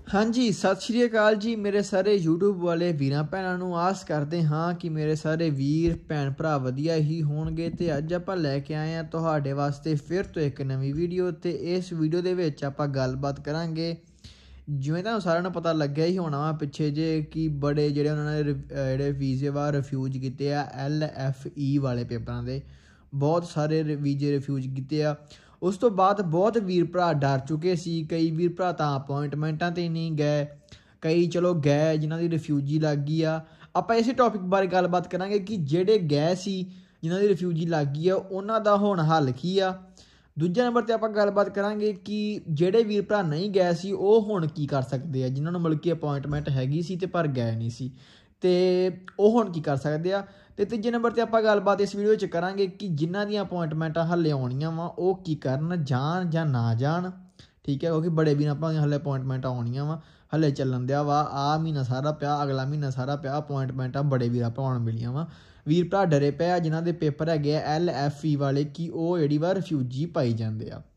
हाँ जी, सत श्री अकाल जी मेरे सारे यूट्यूब वाले ਵੀਰਾਂ ਭੈਣਾਂ ਨੂੰ ਆਸ ਕਰਦੇ ਹਾਂ ਕਿ ਮੇਰੇ ਸਾਰੇ ਵੀਰ ਭੈਣ ਭਰਾ ਵਧੀਆ ਹੀ ਹੋਣਗੇ ਤੇ ਅੱਜ ਆਪਾਂ ਲੈ ਕੇ ਆਏ ਹਾਂ ਤੁਹਾਡੇ ਵਾਸਤੇ ਫਿਰ ਤੋਂ ਇੱਕ ਨਵੀਂ ਵੀਡੀਓ ਤੇ ਇਸ ਵੀਡੀਓ ਦੇ ਵਿੱਚ ਆਪਾਂ ਗੱਲਬਾਤ ਕਰਾਂਗੇ। ਜਿਵੇਂ ਤੁਹਾਨੂੰ ਸਾਰਿਆਂ ਨੂੰ ਪਤਾ ਲੱਗਿਆ ਹੀ ਹੋਣਾ ਵਾ ਪਿੱਛੇ ਜੇ ਕਿ ਬੜੇ ਜਿਹੜੇ ਉਹਨਾਂ ਨੇ ਜਿਹੜੇ ਵੀਜ਼ੇ ਵਾ ਰਿਫਿਊਜ਼ ਕੀਤੇ ਆ LFE ਵਾਲੇ ਪੇਪਰਾਂ ਦੇ ਬਹੁਤ ਸਾਰੇ ਵੀਜ਼ੇ ਰਿਫਿਊਜ਼ ਕੀਤੇ ਆ। उस तो बाद बहुत वीर भरा डर चुके सी, कई वीर भरा तो अपॉइंटमेंटा ते नहीं गए, कई चलो गए जिन्हों की रिफ्यूजी लग गई आ। आपां इस टॉपिक बारे गलबात करांगे कि जेडे गए सी जिन्हों की रिफ्यूजी लग गई आ उन्हां दा हुण हल की आ। दूजे नंबर पर आपां गलबात करांगे कि जेडे वीर भरा नहीं गए सी वो हुण की कर सकते हैं, जिन्होंने मतलब कि अपॉइंटमेंट हैगी सी ते पर गए नहीं सी ते वो हुण की कर सकते हैं। तो तीजे नंबर पर आपां गलबात इस वीडियो करांगे कि जिन्हां दी अपॉइंटमेंटां हल्ले आउणियां वा वो की करन, जाण जां ना जाण, ठीक है। क्योंकि बड़े वीरां भरावां दी हल्ले अपॉइंटमेंटां आउणियां वा, हल्ले चलन दिया वा, आ महीना सारा पिया, अगला महीना सारा पिया, अपॉइंटमेंटां बड़े वीरां भरावां नूं मिलियां वा। वीर भरा डरे पे आ जिन्हां दे पेपर हैगे LFE वाले कि वो जिहड़ी वा रिफ्यूजी पाई जांदे आ।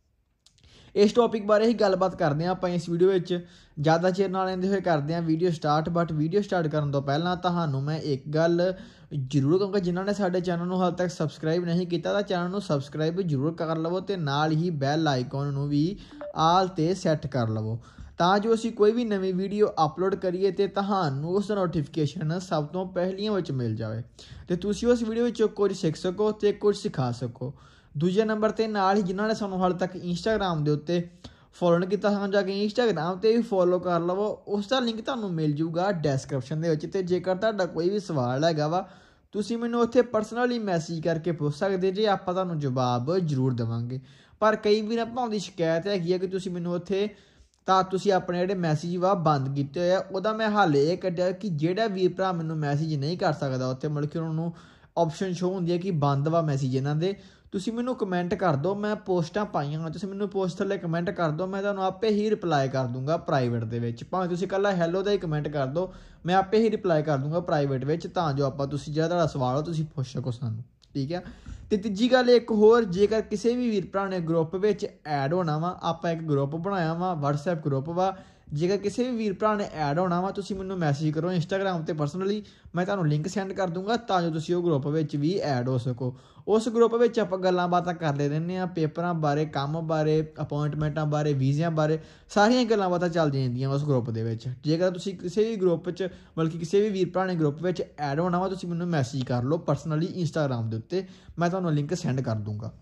इस टॉपिक बारे ही गलबात करते हैं आप इस वीडियो में, ज़्यादा चेर ना लेंदे हुए करते हैं video start. But video start करने तो पहला तुहानूं मैं एक गल जरूर कहूँगा, जिन्होंने साडे चैनल को हाल तक सबसक्राइब नहीं किया तो चैनल को सबसक्राइब जरूर कर लवो तो नाल ही बैल आइकॉन नूं भी आल ते सैट कर लवो ਤਾਂ ਜੋ ਅਸੀਂ ਕੋਈ ਵੀ ਨਵੀਂ ਵੀਡੀਓ ਅਪਲੋਡ ਕਰੀਏ ਤੇ ਤੁਹਾਨੂੰ ਉਸ ਦਾ ਨੋਟੀਫਿਕੇਸ਼ਨ ਸਭ ਤੋਂ ਪਹਿਲੀਆਂ ਵਿੱਚ ਮਿਲ ਜਾਵੇ ਤੇ ਤੁਸੀਂ ਉਸ ਵੀਡੀਓ ਵਿੱਚੋਂ ਕੁਝ ਸਿੱਖ ਸਕੋ ਤੇ ਕੁਝ ਸਿਖਾ ਸਕੋ। ਦੂਜੇ ਨੰਬਰ ਤੇ ਨਾਲ ਹੀ ਜਿਨ੍ਹਾਂ ਨੇ ਸਾਨੂੰ ਹਾਲੇ ਤੱਕ ਇੰਸਟਾਗ੍ਰਾਮ ਦੇ ਉੱਤੇ ਫੋਲੋ ਨਹੀਂ ਕੀਤਾ ਸਾਨੂੰ ਜਾ ਕੇ ਇੰਸਟਾਗ੍ਰਾਮ ਤੇ ਵੀ ਫੋਲੋ ਕਰ ਲਵੋ, ਉਸ ਦਾ ਲਿੰਕ ਤੁਹਾਨੂੰ ਮਿਲ ਜੂਗਾ ਡਿਸਕ੍ਰਿਪਸ਼ਨ ਦੇ ਵਿੱਚ। ਤੇ ਜੇਕਰ ਤੁਹਾਡਾ ਕੋਈ ਵੀ ਸਵਾਲ ਹੈਗਾ ਵਾ ਤੁਸੀਂ ਮੈਨੂੰ ਉੱਥੇ ਪਰਸਨਲੀ ਮੈਸੇਜ ਕਰਕੇ ਪੁੱਛ ਸਕਦੇ ਜੇ, ਆਪਾਂ ਤੁਹਾਨੂੰ ਜਵਾਬ ਜ਼ਰੂਰ ਦੇਵਾਂਗੇ। ਪਰ ਕਈ ਵੀਰਾਂ ਭਰਾਵਾਂ ਦੀ ਸ਼ਿਕਾਇਤ ਹੈਗੀ ਹੈ ਕਿ ਤੁਸੀਂ ਮੈਨੂੰ ਉੱਥੇ ਤਾਂ ਤੁਸੀਂ ਆਪਣੇ ਜਿਹੜੇ ਮੈਸੇਜ ਵਾ ਬੰਦ ਕੀਤੇ ਹੋਏ ਆ। ਉਹਦਾ ਮੈਂ ਹੱਲ ਇਹ ਕੱਢਿਆ ਕਿ ਜਿਹੜਾ ਵੀਰ ਭਰਾ ਮੈਨੂੰ ਮੈਸੇਜ ਨਹੀਂ ਕਰ ਸਕਦਾ ਉੱਥੇ ਮਤਲਬ ਕਿ ਉਹਨਾਂ ਨੂੰ ਆਪਸ਼ਨ ਸ਼ੋ ਹੁੰਦੀ ਹੈ ਕਿ ਬੰਦ ਵਾ ਮੈਸੇਜ ਇਹਨਾਂ ਦੇ, ਤੁਸੀਂ ਮੈਨੂੰ ਕਮੈਂਟ ਕਰ ਦਿਓ। ਮੈਂ ਪੋਸਟਾਂ ਪਾਈਆਂ ਤੁਸੀਂ ਮੈਨੂੰ ਪੋਸਟ ਥੱਲੇ ਕਮੈਂਟ ਕਰ ਦਿਓ, ਮੈਂ ਤੁਹਾਨੂੰ ਆਪੇ ਹੀ ਰਿਪਲਾਈ ਕਰ ਦੂੰਗਾ ਪ੍ਰਾਈਵੇਟ ਦੇ ਵਿੱਚ। ਭਾਵੇਂ ਤੁਸੀਂ ਇਕੱਲਾ ਹੈਲੋ ਦਾ ਹੀ ਕਮੈਂਟ ਕਰ ਦਿਓ, ਮੈਂ ਆਪੇ ਹੀ ਰਿਪਲਾਈ ਕਰ ਦੂੰਗਾ ਪ੍ਰਾਈਵੇਟ ਵਿੱਚ, ਤਾਂ ਜੋ ਆਪਾਂ ਤੁਸੀਂ ਜਿਹੜਾ ਤੁਹਾਡਾ ਸਵਾਲ ਹੋ ਤੁਸੀਂ ਪੁੱਛ ਸਕੋ ਸਾਨੂੰ, ਠੀਕ ਹੈ। ਤੇ ਤੀਜੀ ਗੱਲ ਇੱਕ ਹੋਰ, ਜੇਕਰ ਕਿਸੇ ਵੀ ਵੀਰ ਭਰਾ ਨੇ ਗਰੁੱਪ ਵਿੱਚ ਐਡ ਹੋਣਾ ਵਾ, ਆਪਾਂ ਇੱਕ ਗਰੁੱਪ ਬਣਾਇਆ ਵਾ WhatsApp ਗਰੁੱਪ ਵਾ, ਜੇਕਰ ਕਿਸੇ ਵੀ ਵੀਰ ਭਰਾ ਨੇ ਐਡ ਹੋਣਾ ਵਾ ਤੁਸੀਂ ਮੈਨੂੰ ਮੈਸੇਜ ਕਰੋ ਇੰਸਟਾਗ੍ਰਾਮ ਤੇ ਪਰਸਨਲੀ, ਮੈਂ ਤੁਹਾਨੂੰ ਲਿੰਕ ਸੈਂਡ ਕਰ ਦੂੰਗਾ ਤਾਂ ਜੋ ਤੁਸੀਂ ਉਹ ਗਰੁੱਪ ਵਿੱਚ ਵੀ ਐਡ ਹੋ ਸਕੋ। ਉਸ ਗਰੁੱਪ ਵਿੱਚ ਆਪਾਂ ਗੱਲਾਂ ਬਾਤਾਂ ਕਰਦੇ ਰਹਿੰਦੇ ਹਾਂ, ਪੇਪਰਾਂ ਬਾਰੇ, ਕੰਮ ਬਾਰੇ, ਅਪਾਇੰਟਮੈਂਟਾਂ ਬਾਰੇ, ਵੀਜ਼ਿਆਂ ਬਾਰੇ, ਸਾਰੀਆਂ ਗੱਲਾਂ ਬਾਤਾਂ ਚੱਲਦੀਆਂ ਰਹਿੰਦੀਆਂ ਉਸ ਗਰੁੱਪ ਦੇ ਵਿੱਚ। ਜੇਕਰ ਤੁਸੀਂ ਕਿਸੇ ਵੀ ਗਰੁੱਪ 'ਚ ਬਲਕਿ ਕਿਸੇ ਵੀ ਵੀਰ ਭਰਾ ਨੇ ਗਰੁੱਪ ਵਿੱਚ ਐਡ ਹੋਣਾ ਵਾ ਤੁਸੀਂ ਮੈਨੂੰ ਮੈਸੇਜ ਕਰ ਲਓ ਪਰਸਨਲੀ ਇੰਸਟਾਗ੍ਰਾਮ ਦੇ ਉੱਤੇ, ਮੈਂ ਤੁਹਾਨੂੰ ਲਿੰਕ ਸੈਂਡ ਕਰ ਦੂੰਗਾ।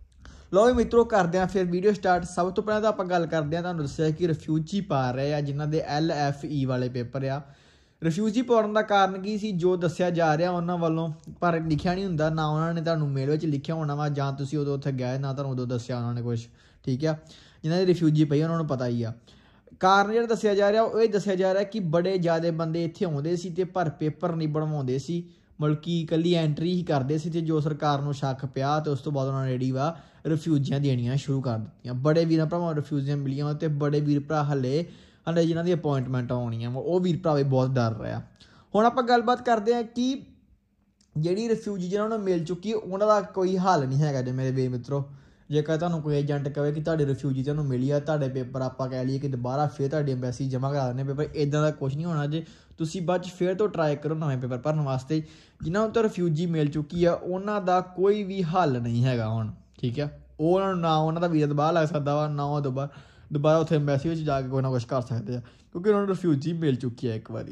ਲਓ ਵੀ ਮਿੱਤਰੋ ਕਰਦੇ ਹਾਂ ਫਿਰ ਵੀਡੀਓ ਸਟਾਰਟ। ਸਭ ਤੋਂ ਪਹਿਲਾਂ ਤਾਂ ਆਪਾਂ ਗੱਲ ਕਰਦੇ ਹਾਂ, ਤੁਹਾਨੂੰ ਦੱਸਿਆ ਕਿ ਰਿਫਿਊਜੀ ਪਾ ਰਹੇ ਆ ਜਿਨ੍ਹਾਂ ਦੇ LFE ਵਾਲੇ ਪੇਪਰ ਆ। ਰਿਫਿਊਜੀ ਪਾਉਣ ਦਾ ਕਾਰਨ ਕੀ ਸੀ ਜੋ ਦੱਸਿਆ ਜਾ ਰਿਹਾ ਉਹਨਾਂ ਵੱਲੋਂ, ਪਰ ਲਿਖਿਆ ਨਹੀਂ ਹੁੰਦਾ, ਨਾ ਉਹਨਾਂ ਨੇ ਤੁਹਾਨੂੰ ਮੇਲ ਵਿੱਚ ਲਿਖਿਆ ਹੋਣਾ ਵਾ ਜਾਂ ਤੁਸੀਂ ਉਦੋਂ ਉੱਥੇ ਗਏ ਨਾ ਤੁਹਾਨੂੰ ਉਦੋਂ ਦੱਸਿਆ ਉਹਨਾਂ ਨੇ ਕੁਛ, ਠੀਕ ਆ। ਜਿਨ੍ਹਾਂ ਦੀ ਰਿਫਿਊਜੀ ਪਈ ਉਹਨਾਂ ਨੂੰ ਪਤਾ ਹੀ ਆ। ਕਾਰਨ ਜਿਹੜਾ ਦੱਸਿਆ ਜਾ ਰਿਹਾ ਉਹ ਇਹ ਦੱਸਿਆ ਜਾ ਰਿਹਾ ਕਿ ਬੜੇ ਜ਼ਿਆਦਾ ਬੰਦੇ ਇੱਥੇ ਆਉਂਦੇ ਸੀ ਤੇ ਪਰ ਪੇਪਰ ਨਹੀਂ ਬਣਵਾਉਂਦੇ ਸੀ, ਮਤਲਬ ਕਿ ਇਕੱਲੀ ਐਂਟਰੀ ਹੀ ਕਰਦੇ ਸੀ ਤੇ ਜੋ ਸਰਕਾਰ ਨੂੰ ਸ਼ੱਕ ਪਿਆ ਤੇ ਉਸ ਤੋਂ ਬਾਅਦ ਉਹਨਾਂ ਨੇ ਜਿਹੜੀ ਵਾ ਰਿਫਿਊਜੀਆਂ ਦੇਣੀਆਂ ਸ਼ੁਰੂ ਕਰ ਦਿੱਤੀਆਂ। ਬੜੇ ਵੀਰਾਂ ਭਰਾਵਾਂ ਰਿਫਿਊਜੀਆਂ ਮਿਲੀਆਂ ਤੇ ਬੜੇ ਵੀਰ ਭਰਾ ਹਲੇ ਜਿਨ੍ਹਾਂ ਦੀ ਅਪਾਇੰਟਮੈਂਟ ਆਉਣੀਆਂ ਵਾ ਉਹ ਵੀਰ ਭਰਾ ਵੀ ਬਹੁਤ ਡਰ ਰਿਹਾ। ਹੁਣ ਆਪਾਂ ਗੱਲਬਾਤ ਕਰਦੇ ਹਾਂ ਕਿ ਜਿਹੜੀ ਰਿਫਿਊਜੀ ਜਿਹਨਾਂ ਨੂੰ ਮਿਲ ਚੁੱਕੀ ਉਹਨਾਂ ਦਾ ਕੋਈ ਹੱਲ ਨਹੀਂ ਹੈਗਾ ਜੇ ਮੇਰੇ ਵੀਰ ਮਿੱਤਰੋ। ਜੇਕਰ ਤੁਹਾਨੂੰ ਕੋਈ ਏਜੰਟ ਕਹੇ ਕਿ ਤੁਹਾਡੀ ਰਿਫਿਊਜੀ ਤੁਹਾਨੂੰ ਮਿਲੀ ਆ, ਤੁਹਾਡੇ ਪੇਪਰ ਆਪਾਂ ਕਹਿ ਲਈਏ ਕਿ ਦੁਬਾਰਾ ਫਿਰ ਤੁਹਾਡੀ ਐਮਬੈਸੀ ਜਮ੍ਹਾਂ ਕਰਾ ਦਿੰਦੇ ਪੇਪਰ, ਇੱਦਾਂ ਦਾ ਕੁਛ ਨਹੀਂ ਹੋਣਾ ਜੇ। ਤੁਸੀਂ ਬਾਅਦ 'ਚ ਫਿਰ ਤੋਂ ਟਰਾਈ ਕਰੋ ਨਵੇਂ ਪੇਪਰ ਭਰਨ ਵਾਸਤੇ। ਜਿਨ੍ਹਾਂ ਨੂੰ ਤਾਂ ਰਿਫਿਊਜੀ ਮਿਲ ਚੁੱਕੀ ਆ ਉਹਨਾਂ ਦਾ ਕੋਈ ਵੀ ਹੱਲ ਨਹੀਂ ਹੈਗਾ ਹੁਣ, ਠੀਕ ਆ। ਉਹ ਉਹਨਾਂ ਨੂੰ ਨਾ ਉਹਨਾਂ ਦਾ ਵੀਜ਼ਾ ਦੁਬਾਰਾ ਲੱਗ ਸਕਦਾ ਵਾ, ਨਾ ਉਹ ਦੁਬਾਰਾ ਉੱਥੇ ਐਮਬੈਸੀ ਵਿੱਚ ਜਾ ਕੇ ਕੋਈ ਨਾ ਕੁਛ ਕਰ ਸਕਦੇ ਆ ਕਿਉਂਕਿ ਉਹਨਾਂ ਨੂੰ ਰਿਫਿਊਜੀ ਮਿਲ ਚੁੱਕੀ ਆ ਇੱਕ ਵਾਰੀ।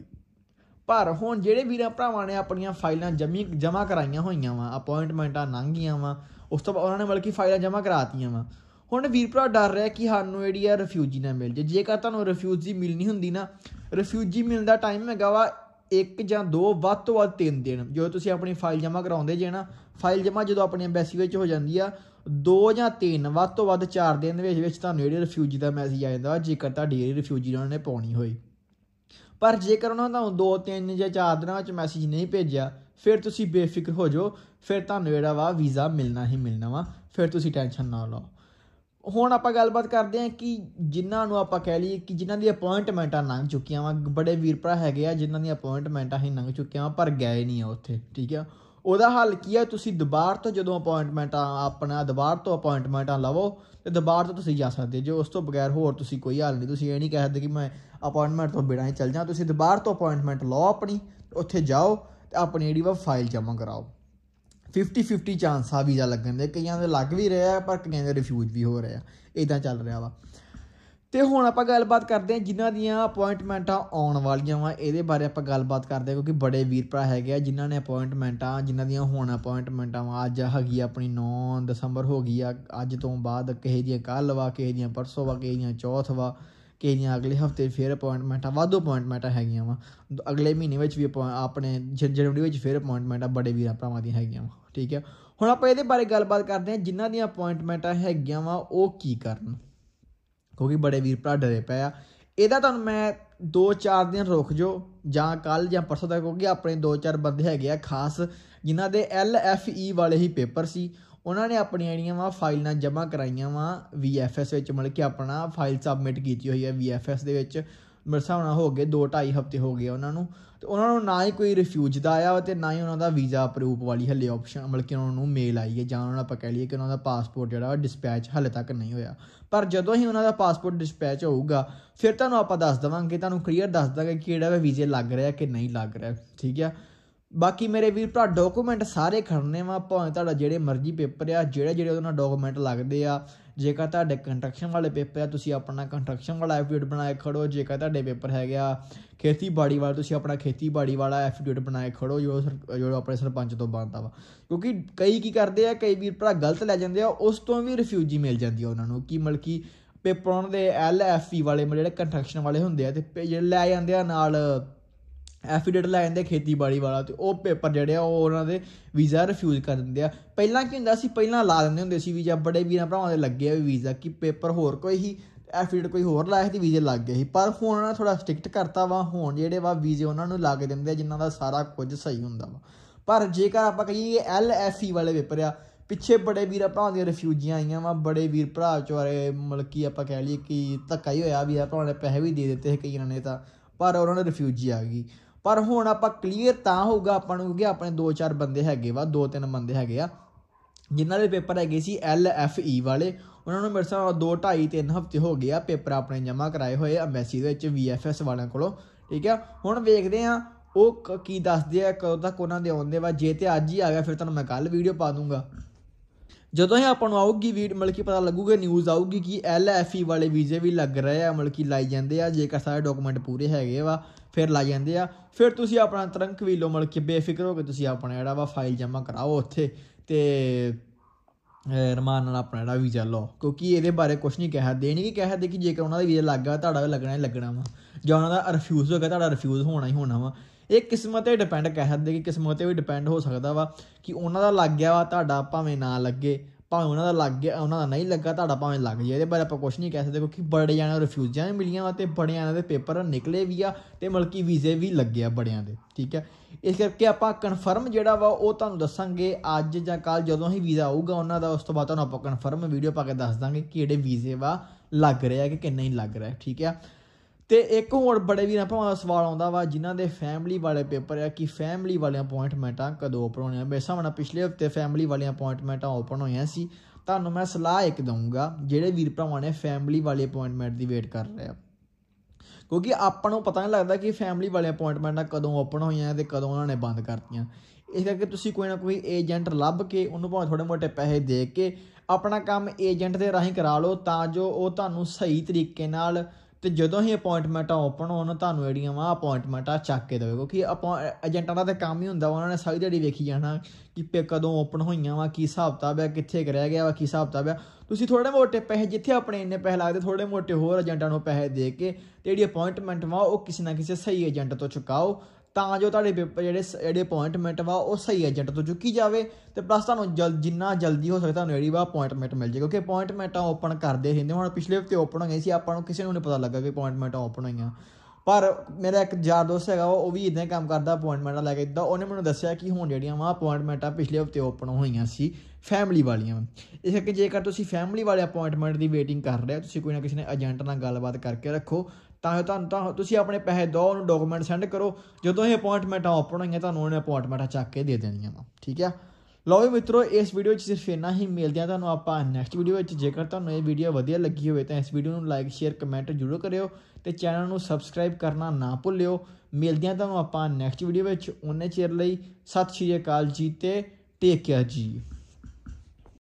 ਪਰ ਹੁਣ ਜਿਹੜੇ ਵੀਰਾਂ ਭਰਾਵਾਂ ਨੇ ਆਪਣੀਆਂ ਫਾਈਲਾਂ ਜਮ੍ਹਾਂ ਕਰਾਈਆਂ ਹੋਈਆਂ ਵਾ, ਅਪਾਇੰਟਮੈਂਟਾਂ ਲੰਘ ਗਈਆਂ ਵਾ, ਉਸ ਤੋਂ ਬਾਅਦ ਉਹਨਾਂ ਨੇ ਬਲਕਿ ਫਾਈਲਾਂ ਜਮ੍ਹਾਂ ਕਰਾਤੀਆਂ ਵਾ, ਹੁਣ ਵੀਰ ਭਰਾ ਡਰ ਰਿਹਾ ਕਿ ਸਾਨੂੰ ਜਿਹੜੀ ਆ ਰਿਫਿਊਜੀ ਨਾ ਮਿਲ ਜੇ। ਜੇਕਰ ਤੁਹਾਨੂੰ ਰਿਫਿਊਜੀ ਮਿਲਣੀ ਹੁੰਦੀ ਨਾ, ਰਿਫਿਊਜੀ ਮਿਲਣ ਦਾ ਟਾਈਮ ਹੈਗਾ ਵਾ 1 ਜਾਂ 2 ਵੱਧ ਤੋਂ ਵੱਧ 3 ਦਿਨ। ਜਦੋਂ ਤੁਸੀਂ ਆਪਣੀ ਫਾਈਲ ਜਮ੍ਹਾਂ ਕਰਾਉਂਦੇ ਜੇ ਨਾ, ਫਾਈਲ ਜਮ੍ਹਾਂ ਜਦੋਂ ਆਪਣੀ ਐਮਬੈਸੀ ਵਿੱਚ ਹੋ ਜਾਂਦੀ ਆ 2 ਜਾਂ 3 ਵੱਧ ਤੋਂ ਵੱਧ 4 ਦਿਨ ਦੇ ਵਿੱਚ ਤੁਹਾਨੂੰ ਜਿਹੜੀ ਰਿਫਿਊਜੀ ਦਾ ਮੈਸੇਜ ਆ ਜਾਂਦਾ ਵਾ ਜੇਕਰ ਤੁਹਾਡੀ ਜਿਹੜੀ ਰਿਫਿਊਜੀ ਉਹਨਾਂ ਨੇ ਪਾਉਣੀ ਹੋਈ। ਪਰ ਜੇਕਰ ਉਹਨਾਂ ਨੇ ਤੁਹਾਨੂੰ 2, 3 ਜਾਂ 4 ਦਿਨਾਂ ਵਿੱਚ ਮੈਸੇਜ ਨਹੀਂ ਭੇਜਿਆ ਫਿਰ ਤੁਸੀਂ ਬੇਫਿਕਰ ਹੋ ਜਾਓ, ਫਿਰ ਤੁਹਾਨੂੰ ਜਿਹੜਾ ਵਾ ਵੀਜ਼ਾ ਮਿਲਣਾ ਹੀ ਮਿਲਣਾ ਵਾ, ਫਿਰ ਤੁਸੀਂ ਟੈਨਸ਼ਨ ਨਾ ਲਓ। ਹੁਣ ਆਪਾਂ ਗੱਲਬਾਤ ਕਰਦੇ ਹਾਂ ਕਿ ਜਿਨ੍ਹਾਂ ਨੂੰ ਆਪਾਂ ਕਹਿ ਲਈਏ ਕਿ ਜਿਨ੍ਹਾਂ ਦੀ ਅਪਾਇੰਟਮੈਂਟਾਂ ਲੰਘ ਚੁੱਕੀਆਂ ਵਾ, ਬੜੇ ਵੀਰ ਭਰਾ ਹੈਗੇ ਆ ਜਿਨ੍ਹਾਂ ਦੀਆਂ ਅਪਾਇੰਟਮੈਂਟਾਂ ਹੀ ਲੰਘ ਚੁੱਕੀਆਂ ਵਾ ਪਰ ਗਏ ਨਹੀਂ ਆ ਉੱਥੇ, ਠੀਕ ਆ। ਉਹਦਾ ਹੱਲ ਕੀ ਹੈ, ਤੁਸੀਂ ਦੁਬਾਰਾ ਤੋਂ ਜਦੋਂ ਅਪੋਇੰਟਮੈਂਟਾਂ ਆਪਣਾ ਦੁਬਾਰਾ ਤੋਂ ਅਪੋਇੰਟਮੈਂਟਾਂ ਲਵੋ ਤੇ ਦੁਬਾਰਾ ਤੋਂ ਤੁਸੀਂ ਜਾ ਸਕਦੇ ਜੋ, ਉਸ ਤੋਂ ਬਗੈਰ ਹੋਰ ਤੁਸੀਂ ਕੋਈ ਹੱਲ ਨਹੀਂ। ਤੁਸੀਂ ਇਹ ਨਹੀਂ ਕਹਿ ਸਕਦੇ ਕਿ ਮੈਂ ਅਪੋਇੰਟਮੈਂਟ ਤੋਂ ਬਿਨਾਂ ਹੀ ਚੱਲ ਜਾਵਾਂ। ਤੁਸੀਂ ਦੁਬਾਰਾ ਤੋਂ ਅਪੋਇੰਟਮੈਂਟ ਲਓ ਆਪਣੀ, ਉੱਥੇ ਜਾਓ ਤੇ ਆਪਣੀ ਜਿਹੜੀ ਵਾ ਫਾਈਲ ਜਮ੍ਹਾਂ ਕਰਾਓ। 50-50 ਚਾਂਸ ਆ ਵੀਜ਼ਾ ਲੱਗਣ ਦੇ, ਕਈਆਂ ਦੇ ਲੱਗ ਵੀ ਰਿਹਾ ਪਰ ਕਈਆਂ ਦੇ ਰਿਫਿਊਜ਼ ਵੀ ਹੋ ਰਿਹਾ, ਇੱਦਾਂ ਚੱਲ ਰਿਹਾ ਵਾ। ਤੇ ਹੁਣ ਆਪਾਂ ਗੱਲਬਾਤ ਕਰਦੇ ਹਾਂ ਜਿਨ੍ਹਾਂ ਦੀਆਂ ਅਪੋਇੰਟਮੈਂਟਾਂ ਆਉਣ ਵਾਲੀਆਂ ਵਾ, ਇਹਦੇ ਬਾਰੇ ਆਪਾਂ ਗੱਲਬਾਤ ਕਰਦੇ ਹਾਂ ਕਿਉਂਕਿ ਬੜੇ ਵੀਰ ਭਰਾ ਹੈਗੇ ਆ ਜਿਨ੍ਹਾਂ ਨੇ ਅਪੋਇੰਟਮੈਂਟਾਂ, ਜਿਨ੍ਹਾਂ ਦੀਆਂ ਹੁਣ ਅਪੋਇੰਟਮੈਂਟਾਂ ਵਾ। ਅੱਜ ਹੈਗੀ ਆਪਣੀ 9 ਦਸੰਬਰ ਹੋ ਗਈ ਆ, ਅੱਜ ਤੋਂ ਬਾਅਦ ਕਿਸੇ ਦੀਆਂ ਕੱਲ੍ਹ ਵਾ, ਕਿਸੇ ਦੀਆਂ ਪਰਸੋਂ ਵਾ, ਕਿਸੇ ਦੀਆਂ ਚੌਥ ਵਾ, ਕਿਸੇ ਦੀਆਂ ਅਗਲੇ ਹਫਤੇ ਫਿਰ ਅਪੋਇੰਟਮੈਂਟਾਂ, ਵਾਧੂ ਅਪੋਇੰਟਮੈਂਟਾਂ ਹੈਗੀਆਂ ਵਾ। ਅਗਲੇ ਮਹੀਨੇ ਵਿੱਚ ਵੀ ਆਪਣੇ ਜਨਵਰੀ ਵਿੱਚ ਫਿਰ ਅਪੋਇੰਟਮੈਂਟਾਂ ਬੜੇ ਵੀਰਾਂ ਭਰਾਵਾਂ ਦੀਆਂ ਹੈਗੀਆਂ ਵਾ। ਠੀਕ ਹੈ, ਹੁਣ ਆਪਾਂ ਇਹਦੇ ਬਾਰੇ ਗੱਲਬਾਤ ਕਰਦੇ ਹਾਂ ਜਿਨ੍ਹਾਂ ਦੀਆਂ ਅਪੋਇੰਟਮੈਂਟਾਂ ਹੈਗੀਆਂ ਵਾ ਉਹ ਕੀ ਕਰਨ, ਕਿਉਂਕਿ ਬੜੇ ਵੀਰ ਭਰਾ ਡਰੇ ਪਏ ਆ। ਇਹਦਾ ਤੁਹਾਨੂੰ ਮੈਂ 2-4 ਦਿਨ ਰੁਕ ਜਾਓ ਜਾਂ ਕੱਲ੍ਹ ਜਾਂ ਪਰਸੋਂ ਤੱਕ, ਕਿਉਂਕਿ ਆਪਣੇ 2-4 ਬੰਦੇ ਹੈਗੇ ਆ ਖਾਸ ਜਿਨ੍ਹਾਂ ਦੇ LFE ਵਾਲੇ ਹੀ ਪੇਪਰ ਸੀ, ਉਹਨਾਂ ਨੇ ਆਪਣੀਆਂ ਜਿਹੜੀਆਂ ਵਾ ਫਾਈਲਾਂ ਜਮ੍ਹਾਂ ਕਰਾਈਆਂ ਵਾ VFS ਵਿੱਚ, ਮਤਲਬ ਕਿ ਆਪਣਾ ਫਾਈਲ ਸਬਮਿਟ ਕੀਤੀ ਹੋਈ ਹੈ VFS ਦੇ ਵਿੱਚ। ਮੇਰੇ ਹਿਸਾਬ ਨਾਲ ਹੋ ਗਏ 2-2.5 ਹਫ਼ਤੇ ਹੋ ਗਏ ਉਹਨਾਂ ਨੂੰ, ਅਤੇ ਉਹਨਾਂ ਨੂੰ ਨਾ ਹੀ ਕੋਈ ਰਿਫਿਊਜ਼ ਦਾ ਆਇਆ ਅਤੇ ਨਾ ਹੀ ਉਹਨਾਂ ਦਾ ਵੀਜ਼ਾ ਅਪਰੂਵ ਵਾਲੀ ਹਲੇ ਆਪਸ਼ਨ, ਮਤਲਬ ਕਿ ਉਹਨਾਂ ਨੂੰ ਮੇਲ ਆਈ ਹੈ, ਜਾਂ ਉਹਨਾਂ ਨੂੰ ਆਪਾਂ ਕਹਿ ਲਈਏ ਕਿ ਉਹਨਾਂ ਦਾ ਪਾਸਪੋਰਟ ਜਿਹੜਾ ਵਾ ਡਿਸਪੈਚ ਹਾਲੇ ਤੱਕ ਨਹੀਂ ਹੋਇਆ। ਪਰ ਜਦੋਂ ਹੀ ਉਹਨਾਂ ਦਾ ਪਾਸਪੋਰਟ ਡਿਸਪੈਚ ਹੋਊਗਾ ਫਿਰ ਤੁਹਾਨੂੰ ਆਪਾਂ ਦੱਸ ਦੇਵਾਂਗੇ, ਤੁਹਾਨੂੰ ਕਲੀਅਰ ਦੱਸ ਦਾਂਗੇ ਕਿ ਕਿਹੜਾ ਵੀਜ਼ੇ ਲੱਗ ਰਿਹਾ ਕਿ ਨਹੀਂ ਲੱਗ ਰਿਹਾ। ਠੀਕ ਆ, ਬਾਕੀ ਮੇਰੇ ਵੀਰ ਭਰਾ ਡਾਕੂਮੈਂਟ ਸਾਰੇ ਖੜਨੇ ਵਾ, ਭਾਵੇਂ ਤੁਹਾਡਾ ਜਿਹੜੇ ਮਰਜ਼ੀ ਪੇਪਰ ਆ, ਜਿਹੜੇ ਉਹਦੇ ਨਾਲ ਡਾਕੂਮੈਂਟ ਲੱਗਦੇ ਆ। ਜੇਕਰ ਤੁਹਾਡੇ ਕੰਸਟਰਕਸ਼ਨ ਵਾਲੇ ਪੇਪਰ ਆ ਤੁਸੀਂ ਆਪਣਾ ਕੰਸਟਰਕਸ਼ਨ ਵਾਲਾ ਐਫੀਡੇਵਿਟ ਬਣਾ ਕੇ ਖੜੋ। ਜੇਕਰ ਤੁਹਾਡੇ ਪੇਪਰ ਹੈਗੇ ਆ ਖੇਤੀਬਾੜੀ ਵਾਲਾ, ਤੁਸੀਂ ਆਪਣਾ ਖੇਤੀਬਾੜੀ ਵਾਲਾ ਐਫੀਡੇਵਿਟ ਬਣਾ ਕੇ ਖੜੋ ਜੋ ਆਪਣੇ ਸਰਪੰਚ ਤੋਂ ਬਣਦਾ ਵਾ। ਕਿਉਂਕਿ ਕਈ ਕੀ ਕਰਦੇ ਆ, ਕਈ ਵੀਰ ਭਰਾ ਗਲਤ ਲੈ ਜਾਂਦੇ ਆ, ਉਸ ਤੋਂ ਵੀ ਰਿਫਿਊਜੀ ਮਿਲ ਜਾਂਦੀ ਆ ਉਹਨਾਂ ਨੂੰ, ਕਿ ਮਤਲਬ ਕਿ ਪੇਪਰ ਉਹਨਾਂ ਦੇ LFE ਵਾਲੇ ਜਿਹੜੇ ਕੰਸਟਰਕਸ਼ਨ ਵਾਲੇ ਹੁੰਦੇ ਆ ਅਤੇ ਜਿਹੜੇ ਲੈ ਜਾਂਦੇ ਆ ਨਾਲ ਐਫੀਡੇਵਿਟ ਲੈ ਜਾਂਦੇ ਖੇਤੀਬਾੜੀ ਵਾਲਾ, ਅਤੇ ਉਹ ਪੇਪਰ ਜਿਹੜੇ ਆ ਉਹ ਉਹਨਾਂ ਦੇ ਵੀਜ਼ਾ ਰਿਫਿਊਜ਼ ਕਰ ਦਿੰਦੇ ਆ। ਪਹਿਲਾਂ ਕੀ ਹੁੰਦਾ ਸੀ, ਪਹਿਲਾਂ ਲਾ ਦਿੰਦੇ ਹੁੰਦੇ ਸੀ ਵੀਜ਼ਾ, ਬੜੇ ਵੀਰਾਂ ਭਰਾਵਾਂ ਦੇ ਲੱਗੇ ਆ ਵੀਜ਼ਾ, ਕਿ ਪੇਪਰ ਹੋਰ ਕੋਈ ਹੀ ਐਫੀਡੇਵਿਟ ਕੋਈ ਹੋਰ ਲਾਇਆ ਸੀ ਵੀਜ਼ੇ ਲੱਗ ਗਏ ਸੀ। ਪਰ ਹੁਣ ਉਹਨਾਂ ਨੇ ਥੋੜ੍ਹਾ ਸਟ੍ਰਿਕਟ ਕਰਤਾ ਵਾ, ਹੁਣ ਜਿਹੜੇ ਵਾ ਵੀਜ਼ੇ ਉਹਨਾਂ ਨੂੰ ਲਾ ਕੇ ਦਿੰਦੇ ਆ ਜਿਨ੍ਹਾਂ ਦਾ ਸਾਰਾ ਕੁਝ ਸਹੀ ਹੁੰਦਾ ਵਾ। ਪਰ ਜੇਕਰ ਆਪਾਂ ਕਹੀਏ LFE ਵਾਲੇ ਪੇਪਰ ਆ, ਪਿੱਛੇ ਬੜੇ ਵੀਰਾਂ ਭਰਾਵਾਂ ਦੀਆਂ ਰਿਫਿਊਜੀਆਂ ਆਈਆਂ ਵਾ, ਬੜੇ ਵੀਰ ਭਰਾ ਵਿਚਾਰੇ ਮਤਲਬ ਕਿ ਆਪਾਂ ਕਹਿ ਲਈਏ ਕਿ ਧੱਕਾ ਹੀ ਹੋਇਆ, ਵੀਰਾਂ ਭਰਾਵਾਂ ਨੇ ਪੈਸੇ ਵੀ ਦੇ ਦਿੱਤੇ ਸੀ ਕਈਆਂ ਨੇ ਤਾਂ, ਪਰ ਉਹਨਾਂ ਨੇ ਰਿਫਿਊਜੀ ਆ ਗਈ। ਪਰ ਹੁਣ ਆਪਾਂ ਕਲੀਅਰ ਤਾਂ ਹੋਊਗਾ ਆਪਾਂ ਨੂੰ, ਕਿਉਂਕਿ ਆਪਣੇ 2-4 ਬੰਦੇ ਹੈਗੇ ਵਾ, 2-3 ਬੰਦੇ ਹੈਗੇ ਆ ਜਿਨ੍ਹਾਂ ਦੇ ਪੇਪਰ ਹੈਗੇ ਸੀ LFE ਵਾਲੇ, ਉਹਨਾਂ ਨੂੰ ਮੇਰੇ ਹਿਸਾਬ ਨਾਲ 2-2.5-3 ਹਫ਼ਤੇ ਹੋ ਗਏ ਆ ਪੇਪਰ ਆਪਣੇ ਜਮ੍ਹਾਂ ਕਰਾਏ ਹੋਏ ਅੰਬੈਸੀ ਦੇ ਵਿੱਚ VFS ਵਾਲਿਆਂ ਕੋਲੋਂ। ਠੀਕ ਆ, ਹੁਣ ਵੇਖਦੇ ਹਾਂ ਉਹ ਕੀ ਦੱਸਦੇ ਆ, ਕਦੋਂ ਤੱਕ ਉਹਨਾਂ ਦੇ ਆਉਂਦੇ ਵਾ। ਜੇ ਤੇ ਅੱਜ ਹੀ ਆ ਗਿਆ ਫਿਰ ਤੁਹਾਨੂੰ ਮੈਂ ਕੱਲ੍ਹ ਵੀਡੀਓ ਪਾ ਦੂੰਗਾ। ਜਦੋਂ ਹੀ ਆਪਾਂ ਨੂੰ ਆਊਗੀ ਮਤਲਬ ਕਿ ਪਤਾ ਲੱਗੂਗਾ, ਨਿਊਜ਼ ਆਊਗੀ ਕਿ LFE ਵਾਲੇ ਵੀਜ਼ੇ ਵੀ ਲੱਗ ਰਹੇ ਆ, ਮਤਲਬ ਕਿ ਲਾਈ ਜਾਂਦੇ ਆ। ਜੇਕਰ ਸਾਰੇ ਡਾਕੂਮੈਂਟ ਪੂਰੇ ਹੈਗੇ ਵਾ ਫਿਰ ਲਾਈ ਜਾਂਦੇ ਆ। ਫਿਰ ਤੁਸੀਂ ਆਪਣਾ ਤੁਰੰਤ ਵੀ ਲਓ, ਮਤਲਬ ਕਿ ਬੇਫਿਕਰ ਹੋ ਕੇ ਤੁਸੀਂ ਆਪਣਾ ਜਿਹੜਾ ਵਾ ਫਾਈਲ ਜਮ੍ਹਾਂ ਕਰਾਓ ਉੱਥੇ, ਅਤੇ ਰਮਾਨ ਨਾਲ ਆਪਣਾ ਜਿਹੜਾ ਵੀਜ਼ਾ ਲਓ। ਕਿਉਂਕਿ ਇਹਦੇ ਬਾਰੇ ਕੁਛ ਨਹੀਂ ਕਹਿ ਸਕਦੇ, ਇਹ ਨਹੀਂ ਕਹਿ ਸਕਦੇ ਕਿ ਜੇਕਰ ਉਹਨਾਂ ਦਾ ਵੀਜ਼ਾ ਲੱਗ ਗਿਆ ਤੁਹਾਡਾ ਵੀ ਲੱਗਣਾ ਹੀ ਲੱਗਣਾ ਵਾ, ਜਾਂ ਉਹਨਾਂ ਦਾ ਰਿਫਿਊਜ਼ ਹੋ ਗਿਆ ਤੁਹਾਡਾ ਰਿਫਿਊਜ਼ ਹੋਣਾ ਹੀ ਹੋਣਾ ਵਾ। ਇਹ ਕਿਸਮਤ 'ਤੇ ਡਿਪੈਂਡ ਕਹਿ ਸਕਦੇ ਕਿ ਕਿਸਮਤ 'ਤੇ ਵੀ ਡਿਪੈਂਡ ਹੋ ਸਕਦਾ ਵਾ ਕਿ ਉਹਨਾਂ ਦਾ ਲੱਗ ਗਿਆ ਵਾ, ਤੁਹਾਡਾ ਭਾਵੇਂ ਨਾ ਲੱਗੇ, ਭਾਵੇਂ ਉਹਨਾਂ ਦਾ ਲੱਗ ਗਿਆ, ਉਹਨਾਂ ਦਾ ਨਹੀਂ ਲੱਗਾ, ਤੁਹਾਡਾ ਭਾਵੇਂ ਲੱਗ ਜਾਏ। ਇਹਦੇ ਬਾਰੇ ਆਪਾਂ ਕੁਛ ਨਹੀਂ ਕਹਿ ਸਕਦੇ, ਕਿਉਂਕਿ ਬੜੇ ਜਾਣੇ ਰਿਫਿਊਜ਼ਾਂ ਵੀ ਮਿਲੀਆਂ ਵਾ ਅਤੇ ਬੜਿਆਂ ਦੇ ਪੇਪਰ ਨਿਕਲੇ ਵੀ ਆ, ਅਤੇ ਮਤਲਬ ਕਿ ਵੀਜ਼ੇ ਵੀ ਲੱਗੇ ਆ ਬੜਿਆਂ ਦੇ। ਠੀਕ ਹੈ, ਇਸ ਕਰਕੇ ਆਪਾਂ ਕਨਫਰਮ ਜਿਹੜਾ ਵਾ ਉਹ ਤੁਹਾਨੂੰ ਦੱਸਾਂਗੇ ਅੱਜ ਜਾਂ ਕੱਲ੍ਹ, ਜਦੋਂ ਹੀ ਵੀਜ਼ਾ ਆਊਗਾ ਉਹਨਾਂ ਦਾ। ਉਸ ਤੋਂ ਬਾਅਦ ਤੁਹਾਨੂੰ ਆਪਾਂ ਕਨਫਰਮ ਵੀਡੀਓ ਪਾ ਕੇ ਦੱਸ ਦਾਂਗੇ ਕਿ ਜਿਹੜੇ ਵੀਜ਼ੇ ਵਾ ਲੱਗ ਰਿਹਾ ਕਿ ਨਹੀਂ ਲੱਗ ਰਿਹਾ। ਠੀਕ ਆ, ਅਤੇ ਇੱਕ ਹੋਰ ਬੜੇ ਵੀਰਾਂ ਭਰਾਵਾਂ ਦਾ ਸਵਾਲ ਆਉਂਦਾ ਵਾ ਜਿਨ੍ਹਾਂ ਦੇ ਫੈਮਿਲੀ ਵਾਲੇ ਪੇਪਰ ਆ, ਕਿ ਫੈਮਿਲੀ ਵਾਲੀਆਂ ਅਪੋਇੰਟਮੈਂਟਾਂ ਕਦੋਂ ਓਪਨ ਹੋਣੀਆਂ। ਮੇਰੇ ਹਿਸਾਬ ਨਾਲ ਪਿਛਲੇ ਹਫ਼ਤੇ ਫੈਮਿਲੀ ਵਾਲੀਆਂ ਅਪੋਇੰਟਮੈਂਟਾਂ ਓਪਨ ਹੋਈਆਂ ਸੀ। ਤੁਹਾਨੂੰ ਮੈਂ ਸਲਾਹ ਇੱਕ ਦਊਂਗਾ ਜਿਹੜੇ ਵੀਰ ਭਰਾਵਾਂ ਨੇ ਫੈਮਿਲੀ ਵਾਲੀ ਅਪੋਇੰਟਮੈਂਟ ਦੀ ਵੇਟ ਕਰ ਰਹੇ ਆ, ਕਿਉਂਕਿ ਆਪਾਂ ਨੂੰ ਪਤਾ ਨਹੀਂ ਲੱਗਦਾ ਕਿ ਫੈਮਿਲੀ ਵਾਲੀਆਂ ਅਪੋਇੰਟਮੈਂਟਾਂ ਕਦੋਂ ਓਪਨ ਹੋਈਆਂ ਅਤੇ ਕਦੋਂ ਉਹਨਾਂ ਨੇ ਬੰਦ ਕਰਤੀਆਂ। ਇਸ ਕਰਕੇ ਤੁਸੀਂ ਕੋਈ ਨਾ ਕੋਈ ਏਜੰਟ ਲੱਭ ਕੇ ਉਹਨੂੰ ਭਾਵੇਂ ਥੋੜ੍ਹੇ ਮੋਟੇ ਪੈਸੇ ਦੇ ਕੇ ਆਪਣਾ ਕੰਮ ਏਜੰਟ ਦੇ ਰਾਹੀਂ ਕਰਾ ਲਓ, ਤਾਂ ਜੋ ਉਹ ਤੁਹਾਨੂੰ ਸਹੀ ਤਰੀਕੇ ਨਾਲ, ਅਤੇ ਜਦੋਂ ਹੀ ਅਪੋਇੰਟਮੈਂਟਾਂ ਓਪਨ ਹੋਣ ਤੁਹਾਨੂੰ ਜਿਹੜੀਆਂ ਵਾ ਅਪੋਇੰਟਮੈਂਟਾਂ ਚੱਕ ਕੇ ਦੇਵੇ। ਕਿਉਂਕਿ ਏਜੰਟਾਂ ਦਾ ਤਾਂ ਕੰਮ ਹੀ ਹੁੰਦਾ, ਉਹਨਾਂ ਨੇ ਸਾਰੀ ਦਿਹਾੜੀ ਵੇਖੀ ਜਾਣਾ ਕਿ ਕਦੋਂ ਓਪਨ ਹੋਈਆਂ ਵਾ, ਕੀ ਹਿਸਾਬ ਕਿਤਾਬ ਆ, ਕਿੱਥੇ ਰਹਿ ਗਿਆ ਵਾ, ਕੀ ਹਿਸਾਬ ਕਿਤਾਬ ਆ। ਤੁਸੀਂ ਥੋੜ੍ਹੇ ਮੋਟੇ ਪੈਸੇ, ਜਿੱਥੇ ਆਪਣੇ ਇੰਨੇ ਪੈਸੇ ਲੱਗਦੇ, ਥੋੜ੍ਹੇ ਮੋਟੇ ਹੋਰ ਏਜੰਟਾਂ ਨੂੰ ਪੈਸੇ ਦੇ ਕੇ ਅਤੇ ਜਿਹੜੀ ਅਪੋਇੰਟਮੈਂਟ ਵਾ ਉਹ ਕਿਸੇ ਨਾ ਕਿਸੇ ਸਹੀ ਏਜੰਟ ਤੋਂ ਚੁਕਾਓ, ਤਾਂ ਜੋ ਤੁਹਾਡੇ ਪੇਪਰ ਜਿਹੜੇ ਅਪੋਇੰਟਮੈਂਟ ਵਾ ਉਹ ਸਹੀ ਏਜੰਟ ਤੋਂ ਚੁੱਕੀ ਜਾਵੇ, ਅਤੇ ਪਲੱਸ ਤੁਹਾਨੂੰ ਜਿੰਨਾ ਜਲਦੀ ਹੋ ਸਕਦਾ ਤੁਹਾਨੂੰ ਜਿਹੜੀ ਵਾ ਅਪੋਇੰਟਮੈਂਟ ਮਿਲ ਜਾਏ। ਕਿਉਂਕਿ ਅਪੋਇੰਟਮੈਂਟਾਂ ਓਪਨ ਕਰਦੇ ਰਹਿੰਦੇ, ਹੁਣ ਪਿਛਲੇ ਹਫ਼ਤੇ ਓਪਨ ਹੋ ਗਈ ਸੀ, ਆਪਾਂ ਨੂੰ ਕਿਸੇ ਨੂੰ ਨਹੀਂ ਪਤਾ ਲੱਗਾ ਕਿ ਅਪੋਇੰਟਮੈਂਟਾਂ ਓਪਨ ਹੋਈਆਂ। ਪਰ ਮੇਰਾ ਇੱਕ ਯਾਰ ਦੋਸਤ ਹੈਗਾ ਉਹ ਵੀ ਇੱਦਾਂ ਹੀ ਕੰਮ ਕਰਦਾ ਅਪੋਇੰਟਮੈਂਟਾਂ ਲੈ ਕੇ ਇੱਦਾਂ, ਉਹਨੇ ਮੈਨੂੰ ਦੱਸਿਆ ਕਿ ਹੁਣ ਜਿਹੜੀਆਂ ਵਾ ਅਪੋਇੰਟਮੈਂਟਾਂ ਪਿਛਲੇ ਹਫ਼ਤੇ ਓਪਨ ਹੋਈਆਂ ਸੀ ਫੈਮਿਲੀ ਵਾਲੀਆਂ। ਇਸ ਕਰਕੇ ਜੇਕਰ ਤੁਸੀਂ ਫੈਮਿਲੀ ਵਾਲੇ ਅਪੋਇੰਟਮੈਂਟ ਦੀ ਵੇਟਿੰਗ ਕਰ ਰਹੇ ਹੋ, ਤੁਸੀਂ ਕੋਈ ਨਾ ਕਿਸੇ ਨੇ ਏਜੰਟ ਨਾਲ ਗੱਲਬਾਤ ਕਰਕੇ ਰੱਖੋ, ਤਾਂ ਤੁਸੀਂ ਆਪਣੇ ਪੈਸੇ ਦਿਓ, ਉਹਨੂੰ ਡਾਕੂਮੈਂਟ ਸੈਂਡ ਕਰੋ। ਜਦੋਂ ਇਹ ਅਪੋਇੰਟਮੈਂਟਾਂ ਓਪਨ ਹੋਈਆਂ ਤੁਹਾਨੂੰ ਉਹਨੇ ਅਪੋਇੰਟਮੈਂਟਾਂ ਚੱਕ ਕੇ ਦੇ ਦੇਣੀਆਂ ਵਾ। ਠੀਕ ਆ, ਲਓ ਵੀ ਮਿੱਤਰੋ, ਇਸ ਵੀਡੀਓ 'ਚ ਸਿਰਫ ਇੰਨਾ ਹੀ। ਮਿਲਦੇ ਹਾਂ ਤੁਹਾਨੂੰ ਆਪਾਂ ਨੈਕਸਟ ਵੀਡੀਓ ਵਿੱਚ। ਜੇਕਰ ਤੁਹਾਨੂੰ ਇਹ ਵੀਡੀਓ ਵਧੀਆ ਲੱਗੀ ਹੋਵੇ ਤਾਂ ਇਸ ਵੀਡੀਓ ਨੂੰ ਲਾਈਕ ਸ਼ੇਅਰ ਕਮੈਂਟ ਜ਼ਰੂਰ ਕਰਿਓ ਅਤੇ ਚੈਨਲ ਨੂੰ ਸਬਸਕ੍ਰਾਈਬ ਕਰਨਾ ਨਾ ਭੁੱਲਿਓ। ਮਿਲਦੇ ਹਾਂ ਤੁਹਾਨੂੰ ਆਪਾਂ ਨੈਕਸਟ ਵੀਡੀਓ ਵਿੱਚ। ਉਨੇ ਚਿਰ ਲਈ ਸਤਿ ਸ਼੍ਰੀ ਅਕਾਲ ਜੀ ਅਤੇ ਟੇਕ ਕੇਅਰ ਜੀ।